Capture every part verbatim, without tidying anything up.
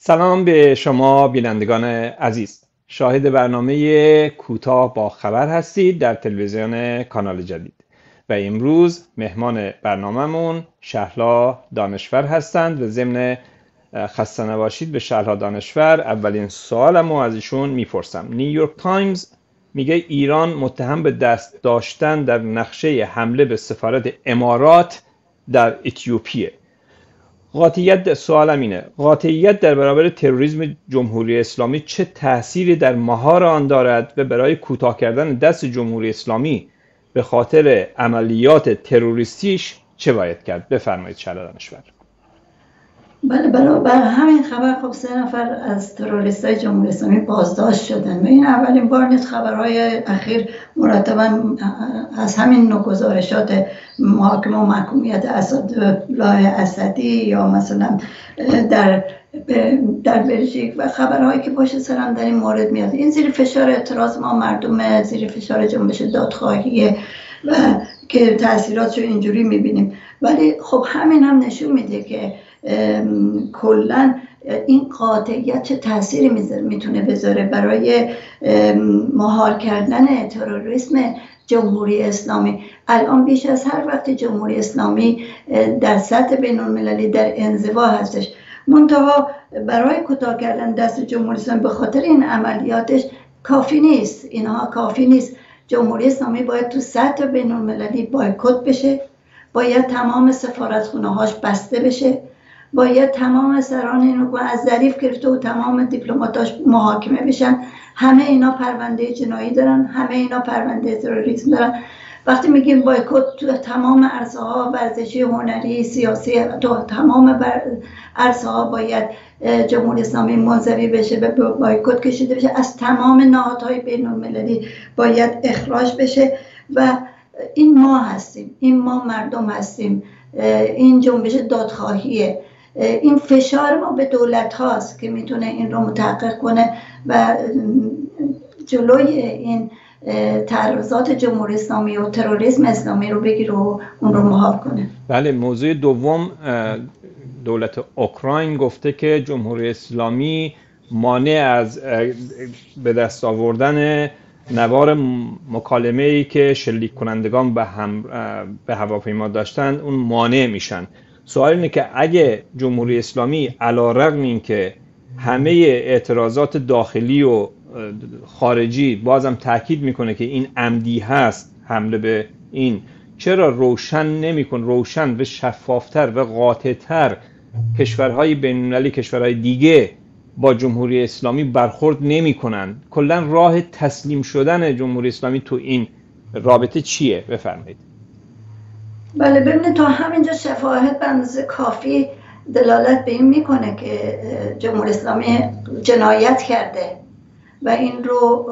سلام به شما بینندگان عزیز. شاهد برنامه کوتاه با خبر هستید در تلویزیون کانال جدید و امروز مهمان برنامه‌مون شهلا دانشور هستند و ضمن خسته نباشید به شهلا دانشور اولین سوالمو از ایشون میپرسم. نیویورک تایمز میگه ایران متهم به دست داشتن در نقشه حمله به سفارت امارات در اتیوپیه. قاطعیت سوالم اینه، قاطعیت در برابر تروریسم جمهوری اسلامی چه تأثیری در مهار آن دارد و برای کوتاه کردن دست جمهوری اسلامی به خاطر عملیات تروریستیش چه باید کرد؟ بفرمایید شهلا دانشور. بله، برای همین خبر خب سه نفر از تروریستای جمهوری اسلامی بازداشت شدن و این اولین بار نیست. خبرهای اخیر مرتبا از همین نوع گزارشات محاکمه و محکومیت اسدالله اسدی یا مثلا در در بلژیک و خبرهایی که پشت سرم در این مورد میاد، این زیر فشار اعتراض ما مردم، زیر فشار جنبش دادخواهی و که تاثیراتش رو اینجوری میبینیم. ولی خب همین هم نشون میده که کلا این قاطعیت چه تأثیری میتونه بذاره برای مهار کردن تروریسم جمهوری اسلامی. الان بیش از هر وقت جمهوری اسلامی در سطح بین المللی در انزوا هستش، منتها برای کوتاه کردن دست جمهوری اسلامی به خاطر این عملیاتش کافی نیست. اینها کافی نیست. جمهوری اسلامی باید تو سطح بین المللی بایکوت بشه، باید تمام سفارتخونه‌هاش بسته بشه، باید تمام سران این حکومت از ظریف گرفته و تمام دیپلماتاش محاکمه بشن. همه اینا پرونده جنایی دارن، همه اینا پرونده تروریسم دارن. وقتی میگیم بایکوت، تو تمام عرصه‌ها ورزشی، هنری، سیاسی، تو تمام عرصه‌ها باید جمهوری اسلامی منزوی بشه، به بایکوت کشیده بشه، از تمام نهادهای بین‌المللی باید اخراج بشه. و این ما هستیم، این ما مردم هستیم، این جنبش دادخواهیه، این فشار ما به دولت هاست که میتونه این رو متحقق کنه و جلوی این تعرضات جمهوری اسلامی و تروریسم اسلامی رو بگیره و اون رو مهار کنه. بله، موضوع دوم، دولت اوکراین گفته که جمهوری اسلامی مانع از به دست آوردن نوار مکالمه‌ای که شلیک کنندگان به هم به هواپیما داشتن اون مانع میشن. سوال اینه که اگه جمهوری اسلامی علی‌رغم این که همه اعتراضات داخلی و خارجی بازم تاکید میکنه که این عمدی هست حمله به این، چرا روشن نمیکن روشن و شفافتر و قاطعتر کشورهای بین‌المللی، کشورهای دیگه با جمهوری اسلامی برخورد نمی کنن؟ کلا راه تسلیم شدن جمهوری اسلامی تو این رابطه چیه؟ بفرمایید. بله، ببینید تا همینجا شفاهت به اندازه کافی دلالت به این میکنه که جمهوری اسلامی جنایت کرده و این رو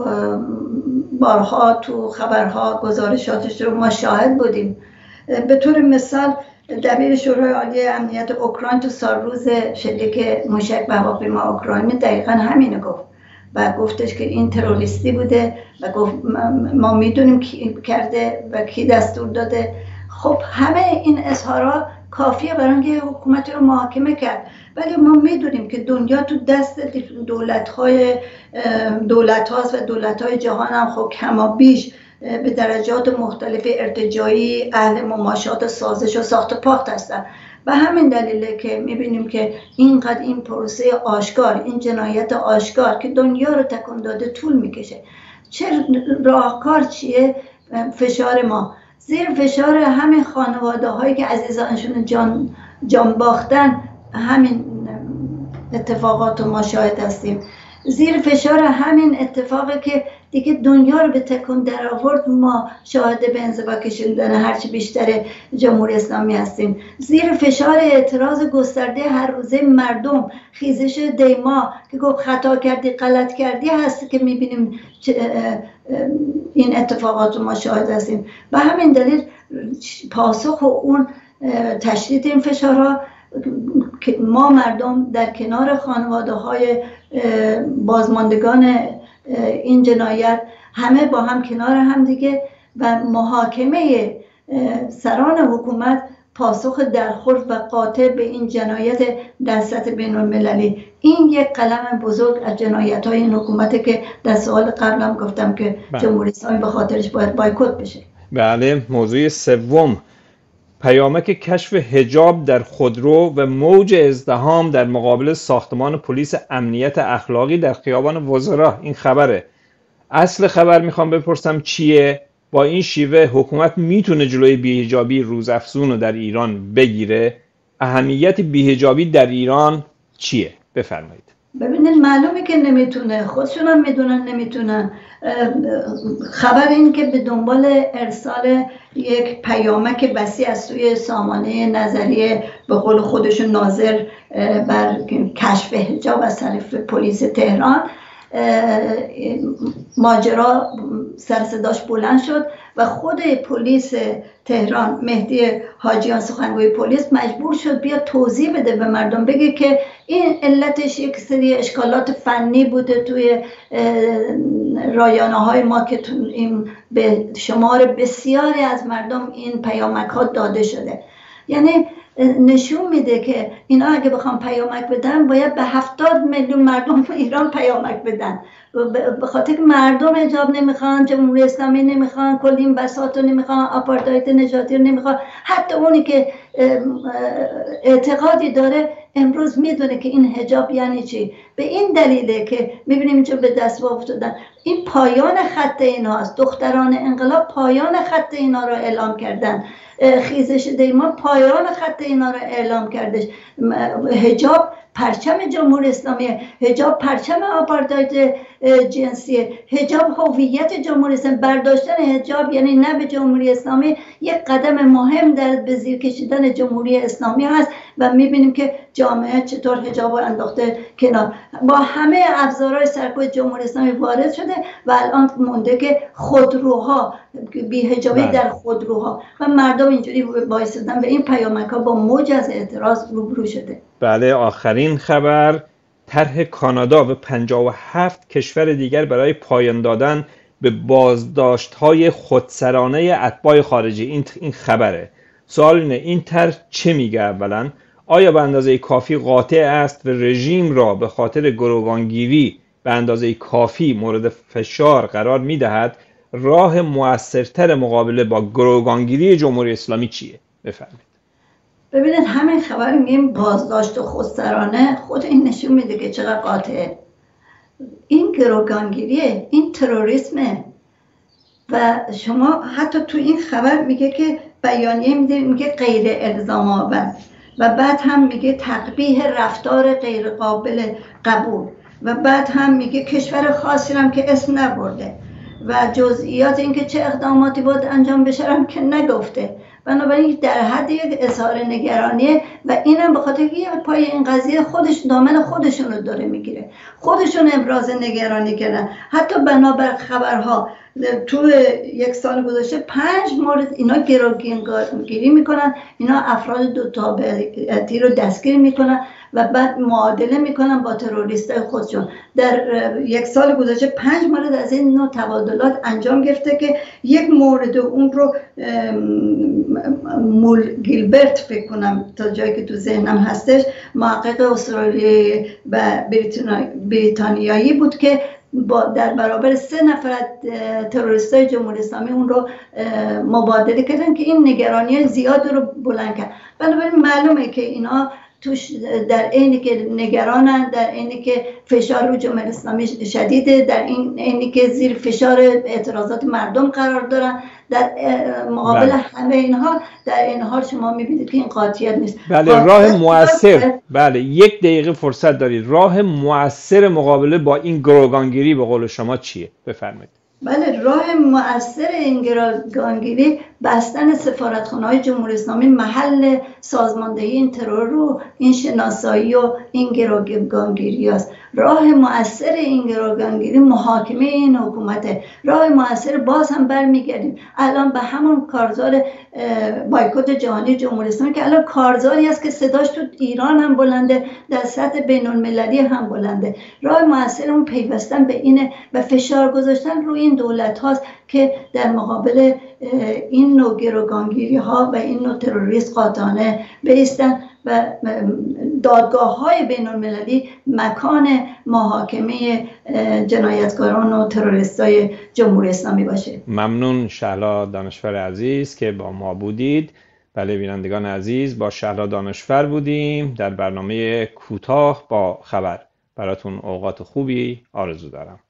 بارها تو خبرها گزارشاتش رو ما شاهد بودیم. به طور مثال دبیر شورای عالی امنیت اوکراین تو سالروز شلیک موشک به هواپیما اوکراینی دقیقاً همینو گفت و گفتش که این تروریستی بوده و گفت ما میدونیم کی کرده و کی دستور داده. خب همه این اظهارات کافیه برای اینکه حکومت رو محاکمه کرد، ولی ما میدونیم که دنیا تو دست دولت‌های دولت هاست و دولت‌های جهان هم خب کما بیش به درجات مختلف ارتجاعی اهل مماشات سازش و ساخت پاخت هستن. و همین دلیله که میبینیم که اینقدر این پروسه آشکار، این جنایت آشکار که دنیا رو تکون داده طول میکشه. چه راهکار چیه؟ فشار ما زیر فشار همین خانواده هایی که عزیزانشون جان جان باختن، همین اتفاقات رو ما شاهد هستیم. زیر فشار همین اتفاقی که دیگه دنیا رو به تکون در آورد، ما شاهد به انزوا کشیدن هرچی بیشتر جمهوری اسلامی هستیم. زیر فشار اعتراض گسترده هر روزه مردم، خیزش دیما که گفت خطا کردی غلط کردی هست که میبینیم این اتفاقات رو ما شاهد هستیم. و همین دلیل پاسخ و اون تشدید این فشارها که ما مردم در کنار خانواده های بازماندگان این جنایت همه با هم کنار هم دیگه و محاکمه سران حکومت پاسخ درخورد و قاطع به این جنایت در سطح بین المللی. این یک قلم بزرگ از جنایت های این حکومته که در سوال قبلم گفتم که جمهوری اسلامی به خاطرش باید بایکوت بشه. بله. موضوع سوم، پیامک کشف حجاب در خودرو و موج ازدحام در مقابل ساختمان پلیس امنیت اخلاقی در خیابان وزرا. این خبره. اصل خبر میخوام بپرسم چیه؟ با این شیوه حکومت میتونه جلوی بی‌حجابی روزافزون رو در ایران بگیره؟ اهمیت بی‌حجابی در ایران چیه؟ بفرمایید. ببینید معلومه که نمیتونه، خودشون هم میدونن نمیتونن. خبر این که به دنبال ارسال یک پیامک وسیع از سوی سامانه نظریه به قول خودشون ناظر بر کشف حجاب از طرف پلیس تهران، ماجرا سر صداش بلند شد و خود پلیس تهران مهدی حاجیان سخنگوی پلیس مجبور شد بیا توضیح بده به مردم، بگه که این علتش یک سری اشکالات فنی بوده توی رایانه های ما که تو این به شمار بسیاری از مردم این پیامک ها داده شده. یعنی نشون میده که اینا اگه بخوام پیامک بدن باید به هفتاد میلیون مردم ایران پیامک بدن، به خاطر که مردم حجاب نمیخوان، جمهوری اسلامی نمیخوان، کل این بساط رو نمیخوان، آپارتاید نژادی رو نمیخوان. حتی اونی که اعتقادی داره امروز میدونه که این حجاب یعنی چی. به این دلیله که میبینیم اینجا به دست افتادن. این پایان خط ایناست. دختران انقلاب پایان خط اینا رو اعلام کردن. خیزش دیمان پایان خط اینا رو اعلام کردش. حجاب پرچم جمهوری اسلامی، حجاب پرچم آپارتاید جنسیه، حجاب هویت جمهوری اسلامی. برداشتن حجاب یعنی نه به جمهوری اسلامی یک قدم مهم در به زیر کشیدن جمهوری اسلامی هست و میبینیم که جامعه چطور حجاب رو انداخته کنار. با همه ابزارهای سرکوب جمهوری اسلامی وارد شده و الان مونده که خودروها، بی‌حجابی در خودروها و مردم اینجوری وایسادن. به این پیامک ها با موج از اعتراض روبرو شده. بله. آخرین خبر، طرح کانادا و پنجاه و هفت کشور دیگر برای پایان دادن به بازداشت‌های خودسرانه اتباع خارجی. این این خبره. سوال اینه این طرح چه میگه؟ اولا آیا به اندازه کافی قاطع است و رژیم را به خاطر گروگانگیری به اندازه کافی مورد فشار قرار میدهد؟ راه مؤثرتر مقابله با گروگانگیری جمهوری اسلامی چیه؟ بفرمایید. ببینید همین خبر میگیم بازداشت و خودسرانه، خود این نشون میده که چقدر قاطعه. این گروگانگیریه، این تروریسمه. و شما حتی تو این خبر میگه که بیانیه میده، میگه غیر الزام آور و بعد هم میگه تقبیح رفتار غیر قابل قبول و بعد هم میگه کشور خاصی هم که اسم نبرده و جزئیات این که چه اقداماتی باید انجام بشه هم که نگفته. بنابراین در حد یک اظهار نگرانیه و اینم به خاطر که پای این قضیه خودش دامن خودشون رو داره میگیره. خودشون ابراز نگرانی کردن. حتی بنابر خبرها تو یک سال گذشته پنج مورد اینا گروگانگیری میکنن، اینا افراد دو تابعیتی رو دستگیر میکنن و بعد معادله میکنن با تروریستای خودشون. در یک سال گذشته پنج مورد از این نوع تبادلات انجام گرفته که یک مورد اون رو مول گیلبرت فکر کنم تا جایی که تو ذهنم هستش، محقق استرالیایی و بریتانیایی بود که با در برابر سه نفر تروریستای جمهوری اسلامی اون رو مبادله کردن که این نگرانی زیاد رو بلند کرد. بنابراین معلومه که اینا توش در عینی که نگرانن، در عینی که فشار رو جمهوری اسلامی شدیده، در این عینی که زیر فشار اعتراضات مردم قرار دارن، در مقابل بله. همه اینها در این حال شما میبینید که این قاطعیت نیست. بله. راه مؤثر، بله یک دقیقه فرصت دارید، راه مؤثر مقابله با این گروگانگیری به قول شما چیه؟ بفرمایید. بله، راه مؤثر این گروگانگیری بستن سفارتخانه‌های جمهوری اسلامی محل سازماندهی این ترور رو، این شناسایی و این گروگانگیری است. راه مؤثر این گروگانگیری محاکمه این حکومته. راه مؤثر باز هم برمیگردیم الان به همون کارزار بایکوت جهانی جمهوری اسلامی که الان کارزاری است که صداش تو ایران هم بلنده، در سطح بین المللی هم بلنده. راه مؤثر اون پیوستن به اینه و فشار گذاشتن روی همین دولت هاست که در مقابل این نوع گروگانگیری ها و این نوع تروریست قاطعانه بایستن و دادگاه های بین المللی مکان محاکمه جنایتکاران و تروریست های جمهوری اسلامی باشه. ممنون شهلا دانشور عزیز که با ما بودید. بله بینندگان عزیز، با شهلا دانشور بودیم در برنامه کوتاه با خبر. براتون اوقات خوبی آرزو دارم.